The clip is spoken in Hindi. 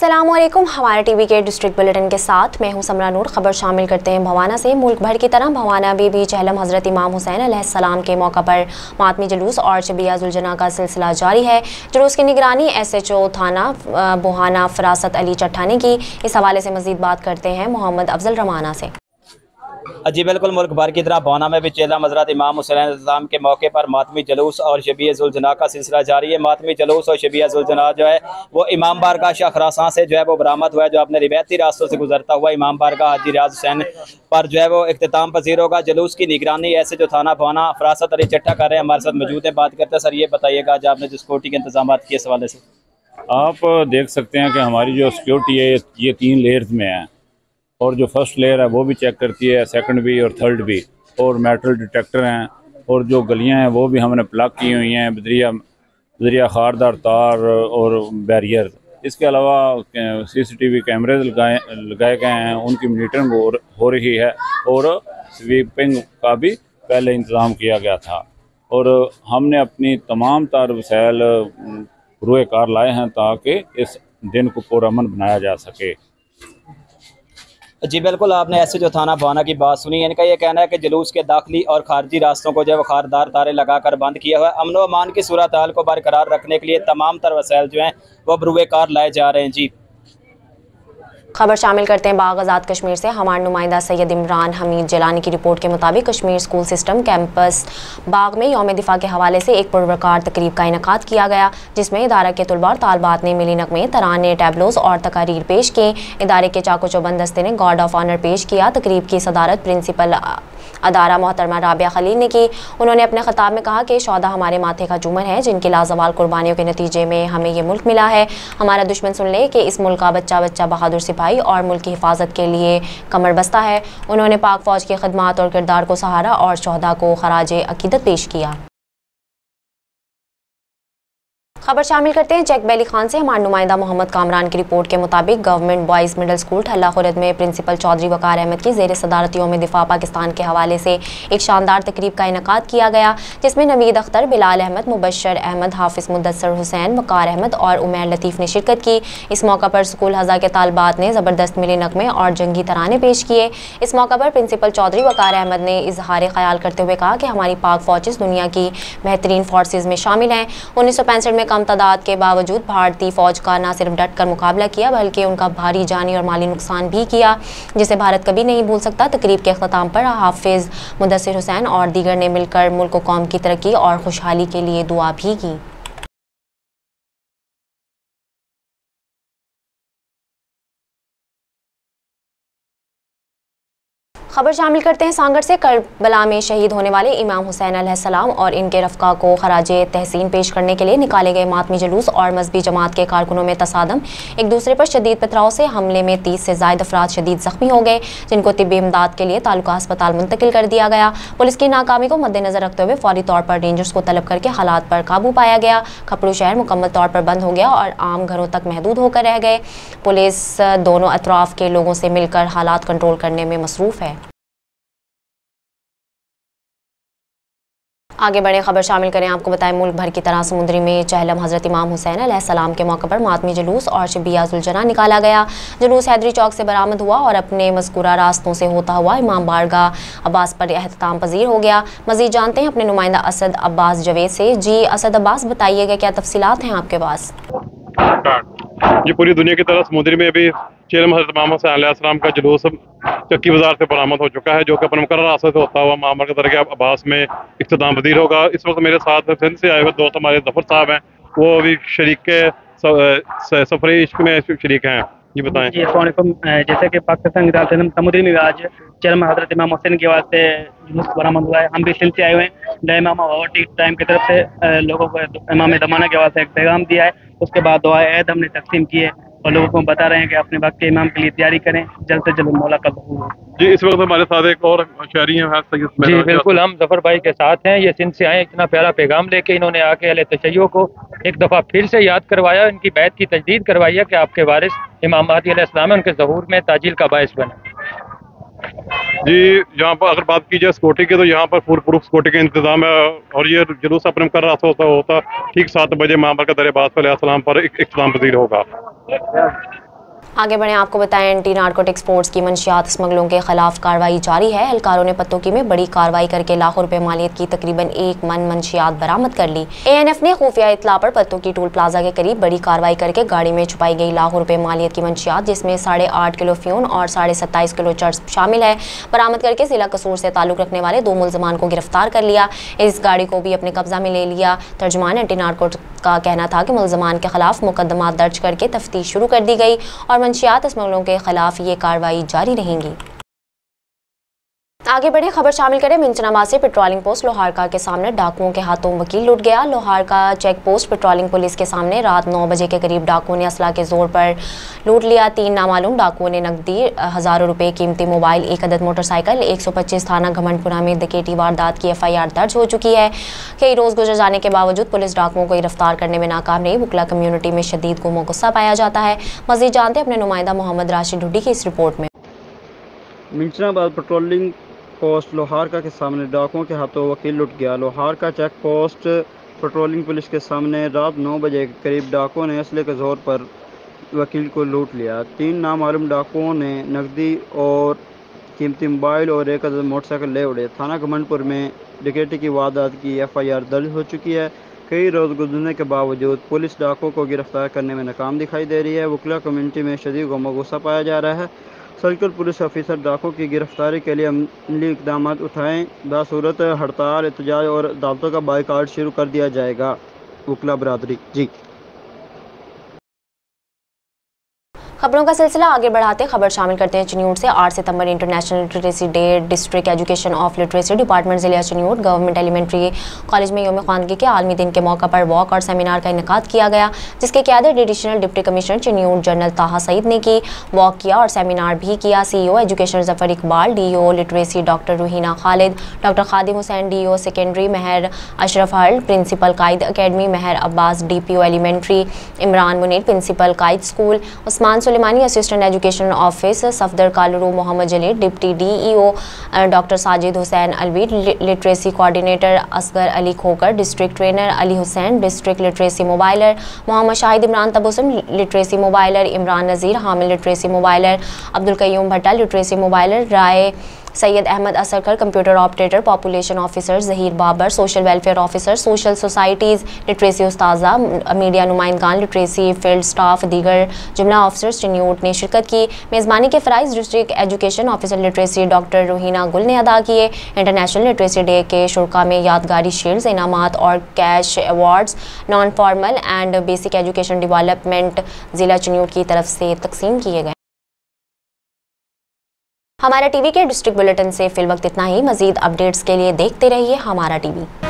अस्सलामुअलैकुम। हमारे टीवी के डिस्ट्रिक्ट बुलेटिन के साथ मैं हूं समरा नूर। खबर शामिल करते हैं भवाना से। मुल्क भर की तरह भवाना में भी चहलम हज़रत इमाम हुसैन अलैहिस्सलाम के मौका पर मातमी जुलूस और शबिया जुलजना का सिलसिला जारी है। जुलूस की निगरानी SHO थाना बुहाना फरासत अली चट्टा ने की। इस हवाले से मज़ीद बात करते हैं मोहम्मद अफजल रमाना से। जी बिल्कुल, मुल्क भर की तरह भवाना में भी चहलम हज़रत इमाम हुसैन अलैहिस्सलाम के मौके पर मातमी जुलूस और शबिया जुलजना का सिलसिला जारी है। मातमी जुलूस और शबिया जुलजना जो है वो इमाम बारगाह शाह खरासान से जो है वो बरामद हुआ है, जो अपने रिवायती रास्तों से गुजरता हुआ इमाम बारगाह हाजी रियाज हुसैन पर जो है वो इख्तिताम पजीर होगा। जुलूस की निगरानी SHO थाना भवाना फरासत अली चट्टा कर रहे हैं, हमारे साथ मौजूद है। बात करते हैं। सर ये बताइएगा, आज आपने जो सिक्योरिटी के इंतजाम किए इस हवाले से। आप देख सकते हैं कि हमारी जो सिक्योरिटी है ये 3 लेयर्स में है, और जो फर्स्ट लेयर है वो भी चेक करती है, सेकंड भी और थर्ड भी, और मेटल डिटेक्टर हैं, और जो गलियां हैं वो भी हमने प्लग की हुई हैं, बदरिया खारदार तार और बैरियर। इसके अलावा CCTV कैमरे लगाए गए हैं, उनकी मॉनिटरिंग हो रही है, और स्वीपिंग का भी पहले इंतज़ाम किया गया था। और हमने अपनी तमाम तार वसाइल रुए कार लाए हैं ताकि इस दिन को पुरअमन बनाया जा सके। जी बिल्कुल, आपने SHO थाना भवाना की बात सुनी। इनका ये कहना है कि जुलूस के दाखिली और खारजी रास्तों को जो है वो खारदार तारे लगाकर बंद किया हुआ है। अमन व अमान की सूरत हाल को बरकरार रखने के लिए तमाम तर वसाइल जो हैं वो बरूए कार लाए जा रहे हैं। जी खबर शामिल करते हैं बाग आज़ाद कश्मीर से। हमारे नुमाइंदा सैयद इमरान हमीद जलानी की रिपोर्ट के मुताबिक Kashmir school system campus Bagh में यौम दिफा के हवाले से एक पुरवकार तकरीब का इनेकाद किया गया, जिसमें इदारा के तलबा और तालबात ने मिली नगमे, तराने, टैबलोज और तकारीर पेश की। इदारे के चाको चौबंद दस्ते ने गार्ड ऑफ ऑनर पेश किया। तकरीब की सदारत प्रिंसिपल अदारा मोहतरमा राबिया खलील ने की। उन्होंने अपने खिताब में कहा कि शौदा हमारे माथे का जूमर है, जिनकी लाजवाल कुर्बानियों के नतीजे में हमें ये मुल्क मिला है। हमारा दुश्मन सुन ले कि इस मुल्क का बच्चा बच्चा बहादुर सिपाही और मुल्क की हिफाजत के लिए कमर बस्ता है। उन्होंने पाक फौज की खिदमत और किरदार को सहारा और शौदा को खराजे अकीदत पेश किया। खबर शामिल करते हैं चेक बैली खान से। हमारे नुमाइंदा मोहम्मद कामरान की रिपोर्ट के मुताबिक government boys middle school Thalla Khurd में प्रिंसिपल चौधरी वकार अहमद की ज़ेर सदारत यौम दिफा पाकिस्तान के हवाले से एक शानदार तकरीब का इनेकाद किया गया, जिसमें नवीद अख्तर, बिलाल अहमद, मुबशर अहमद, हाफिज़ मुदस्सर हुसैन, वकार अहमद और उमैर लतीफ़ ने शिरकत की। इस मौका पर स्कूल हज़ा के तालबात ने ज़बरदस्त मिली नगमे और जंगी तराने पेश किए। इस मौका पर प्रिंसिपल चौधरी वकार अहमद ने इजहार ख्याल करते हुए कहा कि हमारी पाक फ़ौज दुनिया की बेहतरीन फोर्सेज में शामिल हैं। 1965 में कम तादाद के बावजूद भारतीय फौज का न सिर्फ डट कर मुकाबला किया, बल्कि उनका भारी जानी और माली नुकसान भी किया, जिसे भारत कभी नहीं भूल सकता। तकरीब के अख्ताम पर हाफिज मुदस्सिर हुसैन और दीगर ने मिलकर मुल्क व कौम की तरक्की और खुशहाली के लिए दुआ भी की। खबर शामिल करते हैं सांगड़ से। करबला में शहीद होने वाले इमाम हुसैन अलैहिस्सलाम और इनके रफ़्का को खराजे तहसीन पेश करने के लिए निकाले गए मातमी जुलूस और मजहबी जमात के कारकुनों में तसादम। एक दूसरे पर शदीद पथराव से हमले में 30 से ज़ायद अफराद शदीद ज़ख्मी हो गए, जिनको तिब्बी इमदाद के लिए तालुका अस्पताल मुंतकिल कर दिया गया। पुलिस की नाकामी को मद्देनजर रखते हुए फौरी तौर पर रेंजर्स को तलब करके हालात पर काबू पाया गया। खपड़ू शहर मुकम्मल तौर पर बंद हो गया और आम घरों तक महदूद होकर रह गए। पुलिस दोनों अतराफ के लोगों से मिलकर हालात कंट्रोल करने में मसरूफ़ है। आगे बढ़े खबर शामिल करें। आपको बताएं, मुल्क भर की तरह समुद्री में चहलम हज़रत इमाम हुसैन अलैहिस्सलाम के मौके पर मातमी जुलूस और शबिया जुलजना निकाला गया। जुलूस हैदरी चौक से बरामद हुआ और अपने मज़कूरा रास्तों से होता हुआ इमाम बारगाह अब्बास पर एहतमाम पजीर हो गया। मज़ीद जानते हैं अपने नुमाइंदा असद अब्बास जवेद से। जी असद अब्बास, बताइएगा क्या तफसीलात हैं आपके पास? ये पूरी दुनिया की तरह समुद्री में भी चहलम हज़रत इमाम हुसैन अलैहिस्सलाम का जुलूस चक्की बाजार से बरामद हो चुका है, जो कि अपने मुकर्रर रास्ते से होता हुआ मामर के दरगाह अब्बास में इख्तिताम पजीर होगा। इस वक्त मेरे साथ सिंध से आए हुए दोस्त हमारे जफर साहब हैं, वो अभी शरीक सफर इश्क में शरीक हैं। ये बताएं। जी अस्सलाम। जैसे कि पाकिस्तान की समुद्री में आज चरम हज़रत इमाम हुसैन के वास्ते जुलूस बरामद हुआ है। हम भी सिंध से आए हुए हैं। इमाम टाइम की तरफ से लोगों को इमाम दमाना के वास्ते एक पैगाम दिया है। उसके बाद दुआए ऐद हमने तकसीम की है और लोगों को बता रहे हैं कि अपने वक्त के इमाम के लिए तैयारी करें, जल्द से जल्द मौला का ज़हूर हो। जी इस वक्त हमारे साथ एक और शहरी हैं। जी बिल्कुल, हम जफर भाई के साथ हैं। ये सिंध से आए, इतना प्यारा पैगाम लेके इन्होंने आके अहले तशय्युअ को एक दफ़ा फिर से याद करवाया, इनकी बैत की तजदीद करवाई है कि आपके वारिस इमाम महदी अलैहिस्सलाम है, उनके ज़हूर में ताजील का बाइस बने। जी यहाँ पर अगर बात की जाए सिक्योरिटी की, तो यहाँ पर फुल प्रूफ सिक्योरिटी का इंतजाम है, और ये जुलूस अपने कर रहा होता ठीक 7 बजे मामर का दरबार अलैहिस्सलाम पर इख्तिताम पजीर होगा। आगे बढ़े, आपको बताएं एंटी नारकोटिक स्पोर्ट्स की मंशियात स्मगलों के खिलाफ कार्रवाई जारी है। एहलकारों ने पत्तोकी में बड़ी कार्रवाई करके लाखों रुपए मालियत की तकरीबन 1 मन मंशियात बरामद कर ली। ANF ने खुफिया इत्तला पर पत्तोकी टोल प्लाजा के करीब बड़ी कार्रवाई करके गाड़ी में छुपाई गई लाखों रुपए मालियत की मंशियात, जिसमें 8.5 किलो फ्यून और 27.5 किलो चर्स शामिल है, बरामद करके जिला कसूर से ताल्लुक रखने वाले 2 मुलजमान को गिरफ्तार कर लिया। इस गाड़ी को भी अपने कब्जा में ले लिया। तर्जुमान एंटी नारकोटिक का कहना था कि मुलजमान के खिलाफ मुकदमा दर्ज करके तफ्तीश शुरू कर दी गई और मंशियात स्मगलों के खिलाफ ये कार्रवाई जारी रहेंगी। आगे बढ़े, खबर शामिल करें मिंचनाबाद से पेट्रोलिंग पोस्ट लोहारका के सामने डाकुओं के हाथों वकील लूट गया। Loharka check post patrolling police के सामने रात 9 बजे के करीब डाकुओं ने असला के जोर पर लूट लिया। 3 नामालूम डाकुओं ने नकदी, हज़ारों रुपए कीमती मोबाइल, 1 अदद मोटरसाइकिल, 125 थाना घमंडपुरा में डकैती वारदात की FIR दर्ज हो चुकी है। कई रोज़ गुजर जाने के बावजूद पुलिस डाकुओं को गिरफ्तार करने में नाकाम रही। बुकला कम्युनिटी में शदीद गुमो गुस्सा पाया जाता है। मज़ीद जानते अपने नुमाइंदा मोहम्मद राशिद ढुड्डी की इस रिपोर्ट में। मिंचनाबाद पेट्रोलिंग पोस्ट लोहारका के सामने डाकुओं के हाथों वकील लुट गया। Loharka check post patrolling police के सामने रात 9 बजे के करीब डाकुओं ने असले के जोर पर वकील को लूट लिया। 3 नामालूम डाकुओं ने नकदी और कीमती मोबाइल और 1 अदद मोटरसाइकिल ले उड़े। थाना घमंडपुर में डकैती की वारदात की FIR दर्ज हो चुकी है। कई रोज़ गुजरने के बावजूद पुलिस डाकुओं को गिरफ्तार करने में नाकाम दिखाई दे रही है। वकला कम्युनिटी में शदीद गम गुस्सा पाया जा रहा है। सर्किल पुलिस ऑफिसर डाकुओं की गिरफ्तारी के लिए अमली इक़दाम उठाएँ। बासूरत हड़ताल, एहतजाज और अदालतों का बाइकाट शुरू कर दिया जाएगा। वकला बरादरी जी। खबरों का सिलसिला आगे बढ़ाते खबर शामिल करते हैं चिन्यूट से। 8 सितंबर international literacy day district education of literacy department ज़िला चिन्यूट गवर्नमेंट एलिमेंट्री कॉलेज में यौम ख़वानगी के आलमी दिन के मौका पर वॉक और सेमिनार का इनेकाद किया गया, जिसके क़यादत additional deputy commissioner Chiniot general Taha Saeed ने की। वॉक किया और सेमिनार भी किया। CEO education Zafar Iqbal, DO literacy doctor Roohina Khalid, doctor Khadim Hussain DO secondary Mehar Ashraf Hal, principal Quaid academy Mehar Abbas, DPO elementary Imran Munir, principal Quaid school Usman Sulemani, assistant education office Safdar Kalru Mohammad Jalil, deputy DEO doctor Sajid Hussain Alvi, literacy coordinator Asghar Ali Khokhar, district trainer Ali Hussain, district literacy mobiliser Mohammad Shahid Imran Tabassum, literacy mobiliser Imran Nazir, हामिल literacy मोबाइलर Abdul Qayyum Bhatta, literacy mobiliser Rai Syed Ahmed Asarkar, computer operator, population officer Zaheer Babar, social welfare officer, social societies literacy उस्ताज़ा, मीडिया नुमाइंदगान, लिटरेसी फील्ड स्टाफ, दीगर जुमला ऑफिसर्स चिन्यूट ने शिरकत की। मेज़बानी के फ़राइज़ district education officer literacy doctor Roohina Gul ने अदा किए। इंटरनेशनल लिटरेसी डे के शुरा में यादगारी शील्ड्स, इनामात और cash awards non formal and basic education development ज़िला चिन्यूट की तरफ से तकसीम किए गए। हमारा टीवी के डिस्ट्रिक्ट बुलेटिन से फिल वक्त इतना ही। मज़ीद अपडेट्स के लिए देखते रहिए हमारा टीवी।